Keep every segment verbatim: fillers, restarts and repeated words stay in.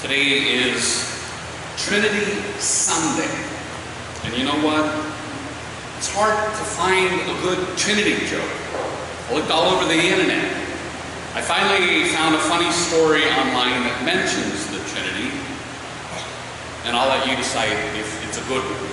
Today is Trinity Sunday. And you know what? It's hard to find a good Trinity joke. I looked all over the internet. I finally found a funny story online that mentions the Trinity, and I'll let you decide if it's a good one.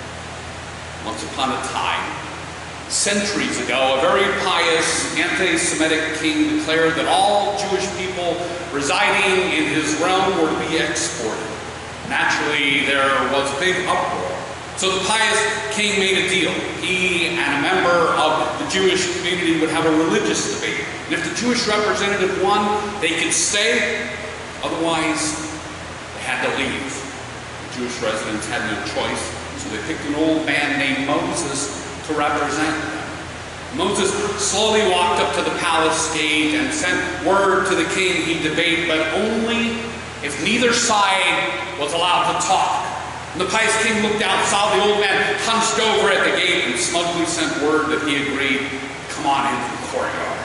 Once upon a time, centuries ago, a very pious anti-Semitic king declared that all Jewish people residing in his realm were to be exported. Naturally, there was a big uproar. So the pious king made a deal. He and a member of the Jewish community would have a religious debate. And if the Jewish representative won, they could stay. Otherwise, they had to leave. The Jewish residents had no choice, so they picked an old man named Moses to represent them. Moses slowly walked up to the palace gate and sent word to the king he'd debate, but only if neither side was allowed to talk. And the pious king looked out, saw the old man hunched over at the gate, and smugly sent word that he agreed. Come on into the courtyard.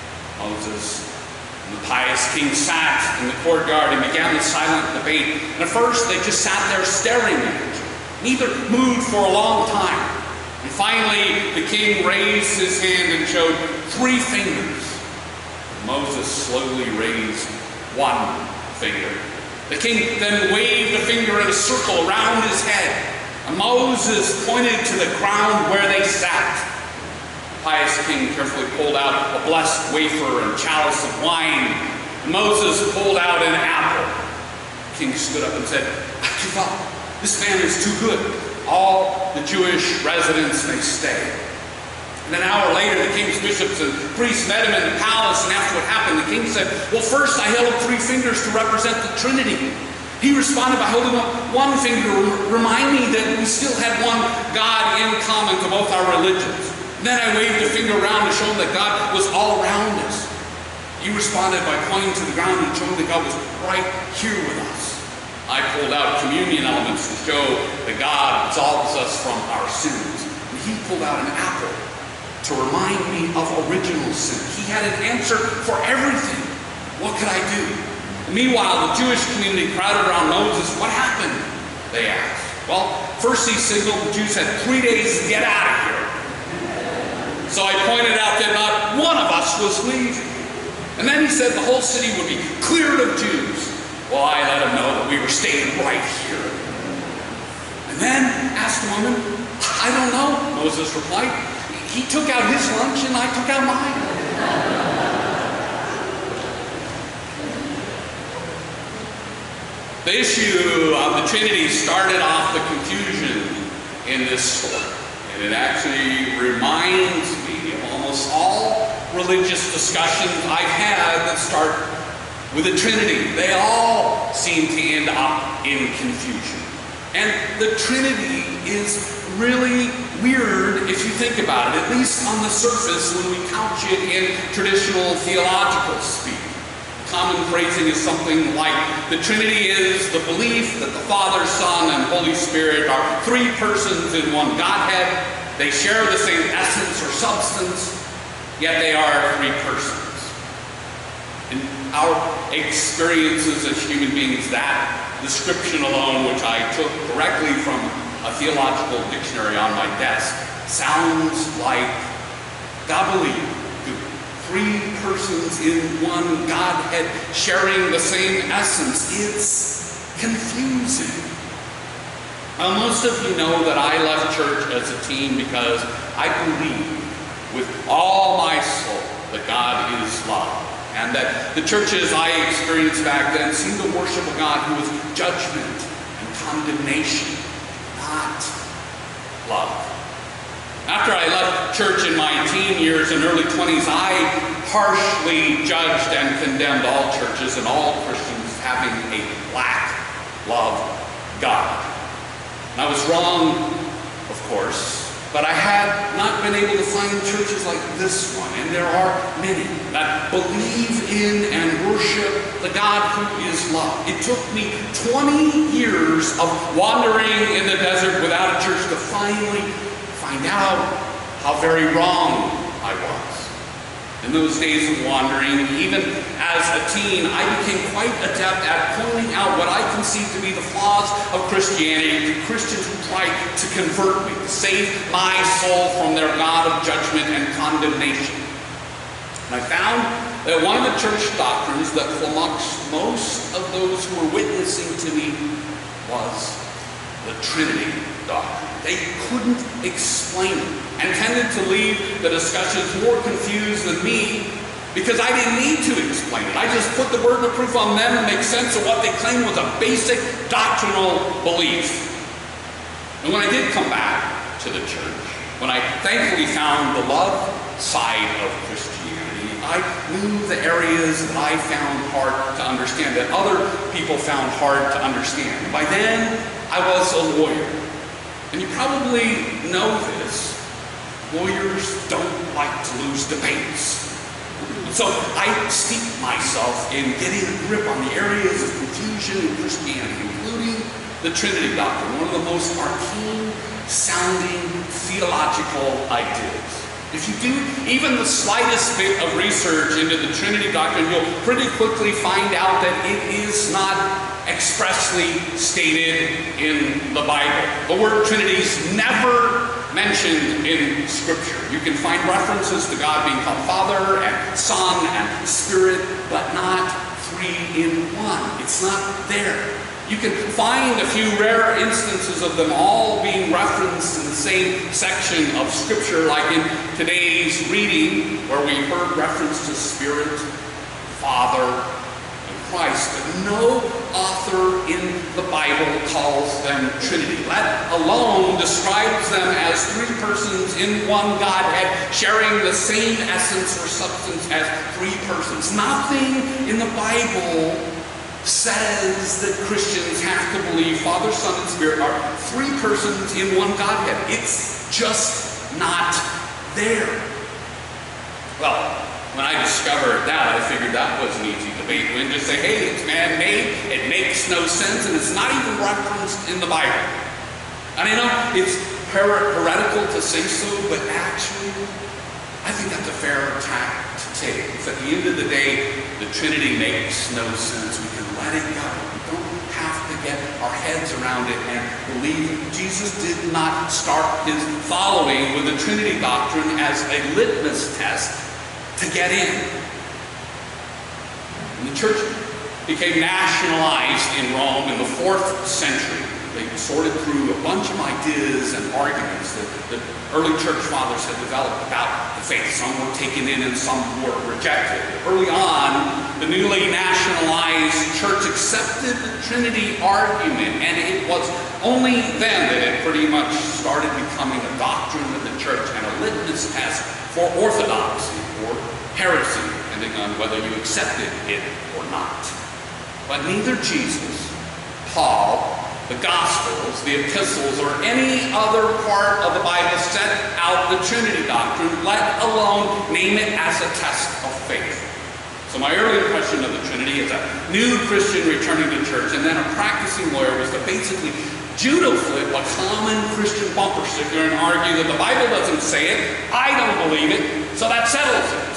Moses and the pious king sat in the courtyard and began the silent debate. And at first they just sat there staring at each other. Neither moved for a long time. And finally the king raised his hand and showed three fingers. Moses slowly raised one finger. The king then waved a finger in a circle around his head, and Moses pointed to the ground where they sat. The pious king carefully pulled out a blessed wafer and chalice of wine. Moses pulled out an apple. The king stood up and said, I give up. This man is too good. All the Jewish residents may stay. And an hour later, the king's bishops and priests met him in the palace, and after what happened, the king said, well, first I held up three fingers to represent the Trinity. He responded by holding up one finger, reminding me that we still had one God in common to both our religions. And then I waved a finger around to show him that God was all around us. He responded by pointing to the ground and showing that God was right here with us. I pulled out communion elements to show that God absolves us from our sins. And he pulled out an apple to remind me of original sin. He had an answer for everything. What could I do? And meanwhile, the Jewish community crowded around Moses. What happened? They asked. Well, first he signaled the Jews had three days to get out of here. So I pointed out that not one of us was leaving. And then he said the whole city would be cleared of Jews. Well, I let him know that we were staying right here. And then asked the woman, I don't know, Moses replied. He took out his lunch and I took out mine. The issue of the Trinity started off the confusion in this story. And it actually reminds me of almost all religious discussions I've had that start with the Trinity. They all seem to end up in confusion. And the Trinity is really weird if you think about it, at least on the surface when we couch it in traditional theological speak. Common phrasing is something like, the Trinity is the belief that the Father, Son, and Holy Spirit are three persons in one Godhead. They share the same essence or substance, yet they are three persons. In our experiences as human beings, that description alone, which I took directly from a theological dictionary on my desk, sounds like gobbledygook. Three persons in one Godhead sharing the same essence. It's confusing. Now, most of you know that I left church as a teen because I believe with all my soul that God is love. And that the churches I experienced back then seemed to worship a God who was judgment and condemnation, not love. After I left church in my teen years and early twenties, I harshly judged and condemned all churches and all Christians having a lack of God. And I was wrong, of course, but I had not been able to find churches like this one, and there are many that believe in and worship the God who is love. It took me twenty years of wandering in the desert without a church to finally find out how very wrong I was. In those days of wandering, even as a teen, I became quite adept at pointing out what I conceived to be the flaws of Christianity to Christians who tried to convert me, to save my soul from their God of judgment and condemnation. And I found that one of the church doctrines that flummoxed most of those who were witnessing to me was the Trinity doctrine. They couldn't explain it and tended to leave the discussions more confused than me, because I didn't need to explain it. I just put the burden of proof on them and make sense of what they claimed was a basic doctrinal belief. And when I did come back to the church, when I thankfully found the love side of Christianity, I knew the areas that I found hard to understand, that other people found hard to understand. By then, I was a lawyer. And you probably know this. Lawyers don't like to lose debates. So I steeped myself in getting a grip on the areas of confusion in Christianity, including the Trinity doctrine, one of the most arcane sounding theological ideas. If you do even the slightest bit of research into the Trinity doctrine, you'll pretty quickly find out that it is not expressly stated in the Bible. The word Trinity is never mentioned in Scripture. You can find references to God being called Father and Son and Spirit, but not three in one. It's not there. You can find a few rare instances of them all being referenced in the same section of Scripture, like in today's reading, where we heard reference to Spirit, Father, and Christ. But no author in the Bible calls them Trinity, let alone describes them as three persons in one Godhead, sharing the same essence or substance as three persons. Nothing in the Bible says that Christians have to believe Father, Son, and Spirit are three persons in one Godhead. It's just not there. Well, when I discovered that, I figured that was an easy debate win. Just say, hey, it's man-made, it makes no sense, and it's not even referenced in the Bible. And I know it's her heretical to say so, but actually, I think that's a fair attack to take. If at the end of the day, the Trinity makes no sense, we can let it go. We don't have to get our heads around it and believe it. Jesus did not start his following with the Trinity doctrine as a litmus test to get in. And the church became nationalized in Rome in the fourth century. They sorted through a bunch of ideas and arguments that the early church fathers had developed about the faith. Some were taken in and some were rejected. Early on, the newly nationalized church accepted the Trinity argument, and it was only then that it pretty much started becoming a doctrine of the church and a litmus test for orthodoxy or heresy, depending on whether you accepted it or not. But neither Jesus, Paul, the Gospels, the epistles, or any other part of the Bible set out the Trinity doctrine, let alone name it as a test of faith. So my early impression of the Trinity as a new Christian returning to church and then a practicing lawyer was to basically judo flip a common Christian bumper sticker and argue that the Bible doesn't say it, I don't believe it, so that settles it.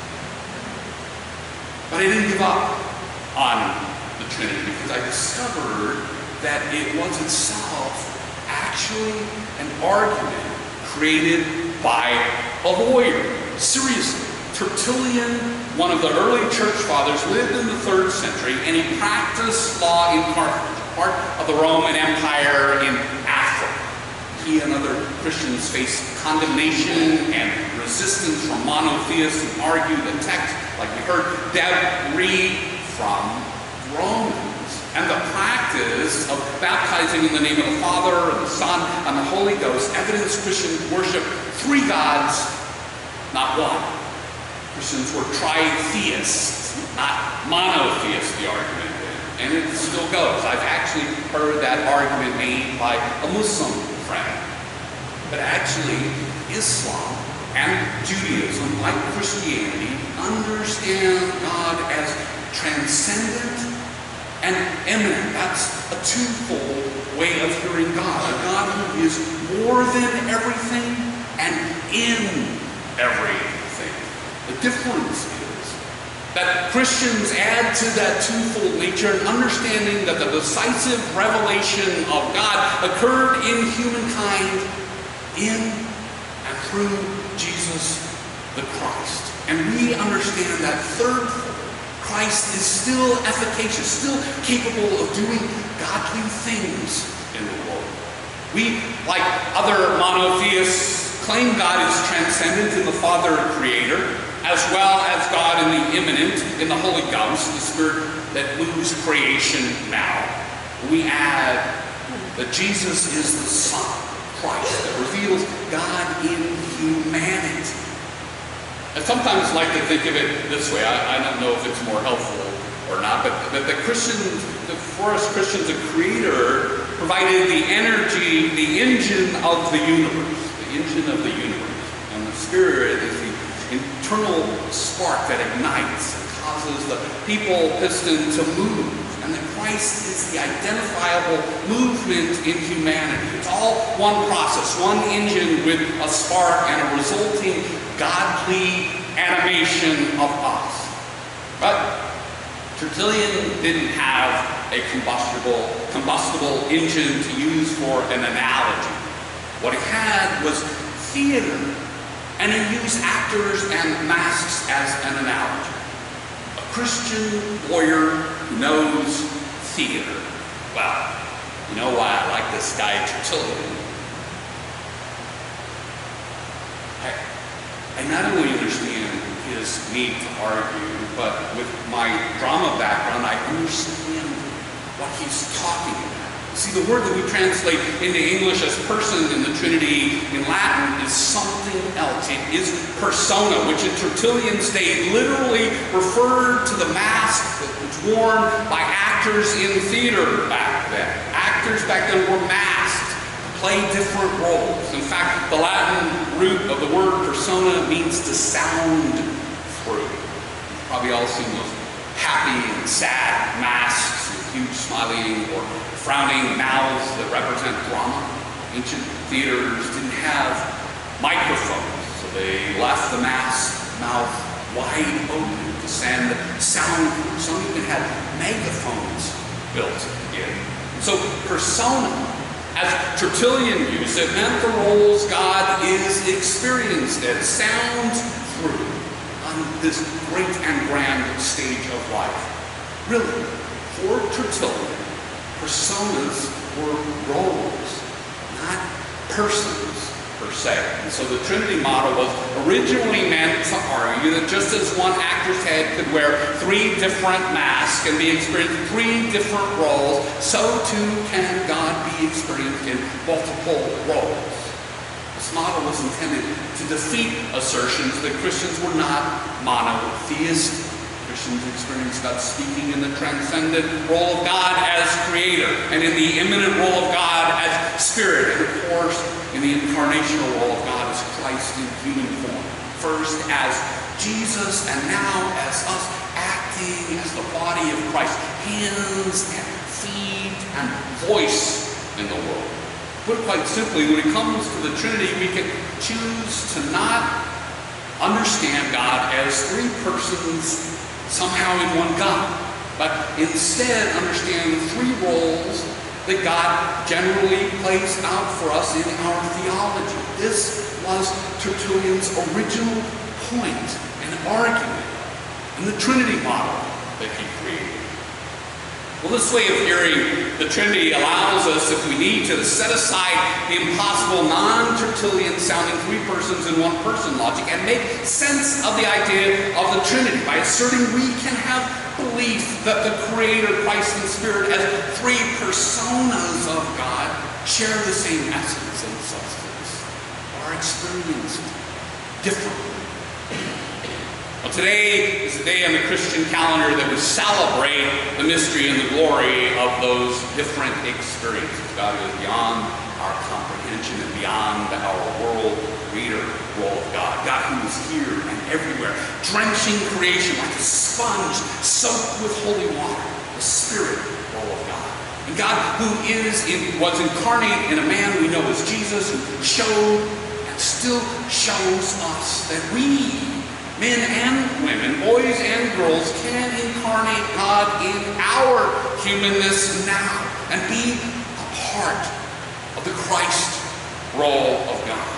But I didn't give up on the Trinity because I discovered that it was itself actually an argument created by a lawyer. Seriously, Tertullian, one of the early church fathers, lived in the third century, and he practiced law in Carthage, part of the Roman Empire in Africa. He and other Christians faced condemnation and resistance from monotheists who argued the text, like we heard Deb read from Romans. And the practice of baptizing in the name of the Father and the Son and the Holy Ghost evidenced Christians worship three gods, not one. Christians were tritheists, not monotheists, the argument did. And it still goes. I've actually heard that argument made by a Muslim friend. But actually, Islam and Judaism, like Christianity, understand God as transcendent and eminent. That's a twofold way of hearing God. A God who is more than everything and in everything. The difference is That Christians add to that twofold nature an understanding that the decisive revelation of God occurred in humankind in and through Jesus the Christ. And we understand that third Christ is still efficacious, still capable of doing godly things in the world. We, like other monotheists, claim God is transcendent in the Father and Creator, as well as God in the immanent, in the Holy Ghost, the Spirit that moves creation now. We add that Jesus is the Son, Christ, that reveals God in humanity. I sometimes like to think of it this way. I, I don't know if it's more helpful or not, but that the Christians, for us Christians, the Creator provided the energy, the engine of the universe, the engine of the universe, and the Spirit is the internal spark that ignites and causes the people piston to move. And that Christ is the identifiable movement in humanity. It's all one process, one engine with a spark and a resulting godly animation of us. But Tertullian didn't have a combustible, combustible engine to use for an analogy. What he had was theater. And he used actors and masks as an analogy. A Christian lawyer who knows theater. Well, you know why I like this guy Tertullian? I, I not only understand his need to argue, but with my drama background, I understand what he's talking about. See, the word that we translate into English as person in the Trinity in Latin is something else. It is persona, which in Tertullian's day literally referred to the mask that was worn by actors in theater back then. Actors back then were masked to play different roles. In fact, the Latin root of the word persona means to sound through. You've probably all seen those happy and sad masks with huge smiling or frowning mouths that represent drama. Ancient theaters didn't have microphones, so they left the mask mouth wide open to send sound. Some even had megaphones built in. So persona, as Tertullian used it, meant the roles God is experienced in, sound through on this great and grand stage of life. Really, for Tertullian, personas were roles, not persons per se. And so the Trinity model was originally meant to argue that just as one actor's head could wear three different masks and be experienced in three different roles, so too can God be experienced in multiple roles. This model was intended to defeat assertions that Christians were not monotheistic. Christians experience God speaking in the transcendent role of God as Creator, and in the immanent role of God as Spirit, and of course in the incarnational role of God as Christ in human form. First as Jesus, and now as us, acting as the body of Christ, hands and feet and voice in the world. Put quite simply, when it comes to the Trinity, we can choose to not understand God as three persons somehow in one God, but instead understand the three roles that God generally plays out for us in our theology. This was Tertullian's original point and argument in the Trinity model that he created. Well, this way of hearing the Trinity allows us, if we need to, set aside the impossible non-Tertullian sounding three persons in one person logic and make sense of the idea of the Trinity by asserting we can have belief that the Creator, Christ, and Spirit as three personas of God share the same essence and substance, are experienced differently. Well, today is a day on the Christian calendar that we celebrate the mystery and the glory of those different experiences. God is beyond our comprehension and beyond our world reader role of God. God who is here and everywhere, drenching creation like a sponge soaked with holy water, the Spirit role of God. And God who is in, was incarnate in a man we know as Jesus, who showed and still shows us that we Men and women, boys and girls, can incarnate God in our humanness now and be a part of the Christ role of God.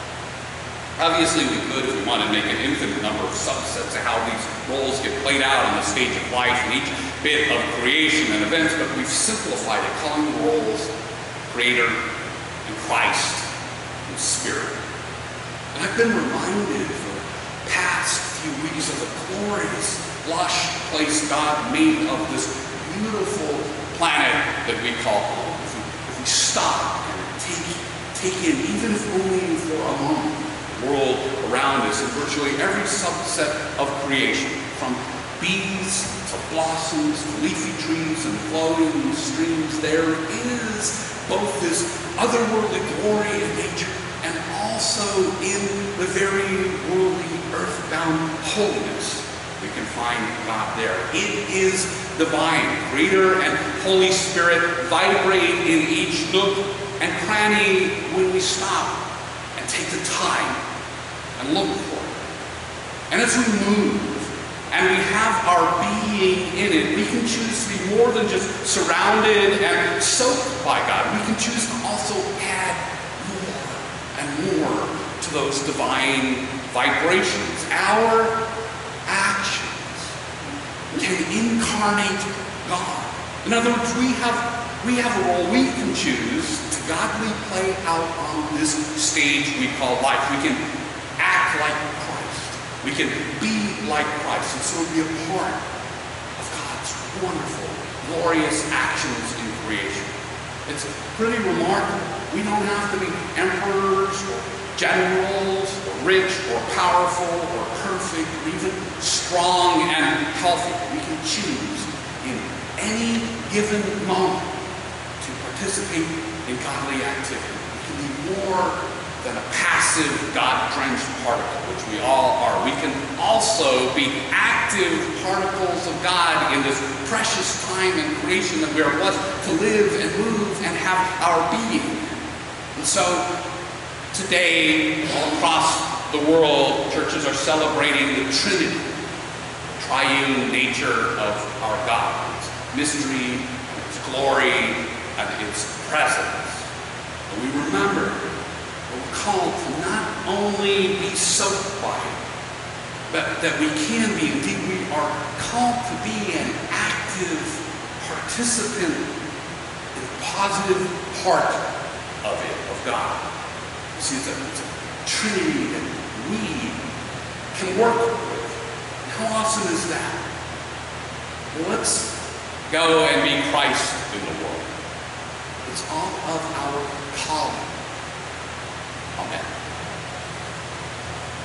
Obviously, we could, if we want to, make an infinite number of subsets of how these roles get played out on the stage of life in each bit of creation and events, but we've simplified it, calling the roles Creator and Christ and Spirit. And I've been reminded for the past few weeks of the glorious, lush place God made of this beautiful planet that we call home. If we, if we stop and take, take in, even if only for a moment, world around us, and virtually every subset of creation, from bees to blossoms to leafy trees and flowing streams, there is both this otherworldly glory in nature and also in the very worldly, earthbound holiness. We can find God there. It is divine. Creator and Holy Spirit vibrate in each nook and cranny when we stop and take the time and look for it. And as we move and we have our being in it, we can choose to be more than just surrounded and soaked by God. We can choose to also add more and more to those divine vibrations. Our actions can incarnate God. In other words, we have, we have a role we can choose to godly play out on this stage we call life. We can act like Christ. We can be like Christ, and so be a part of God's wonderful, glorious actions in creation. It's pretty remarkable. We don't have to be emperors or generals or rich or powerful or perfect or even strong and healthy. We can choose in any given moment to participate in godly activity. We can be more than a passive, God-drenched particle, which we all are. We can also be active particles of God in this precious time in creation that we are blessed to live and move and have our being. And so, today, all across the world, churches are celebrating the Trinity, the triune nature of our God, its mystery, its glory, and its presence. And we remember we're called to not only be soaked by it, but that we can be, indeed we are called to be an active participant in a positive part of it, of God. You see, it's a, it's a Trinity that we can work with. How awesome is that? Well, let's go and be Christ in the world. It's all of our calling